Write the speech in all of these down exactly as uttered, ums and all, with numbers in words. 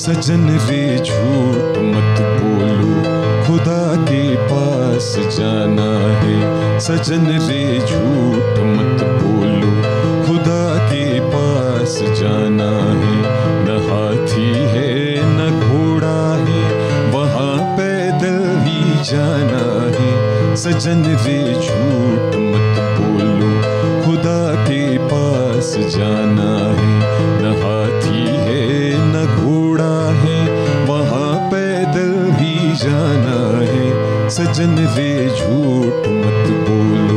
सजन रे झूठ मत बोलो, खुदा के पास जाना है। सजन रे झूठ मत बोलो, खुदा के पास जाना है। न हाथी है न घोड़ा है, वहाँ पैदल ही जाना है। सजन रे झूठ मत बोलो, खुदा के पास जाना है। न हाथी है न घोड़ा है, वहाँ पैदल ही जाना है। सजन रे झूठ मत बोलो।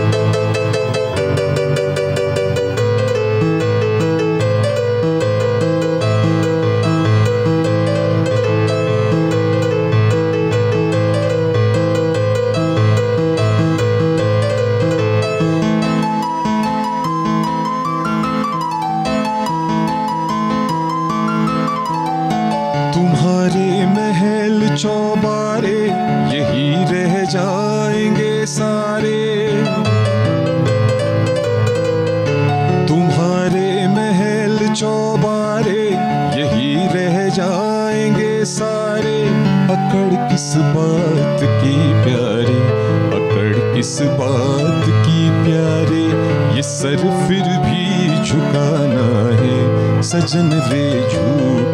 तुम्हारे महल चौबारे यही रह जाएंगे सारे। तुम्हारे महल चौबारे यही रह जाएंगे सारे। अकड़ किस बात की प्यारे, अकड़ किस बात की प्यारे। ये सर फिर भी झुकाना है। सजन रे झूठ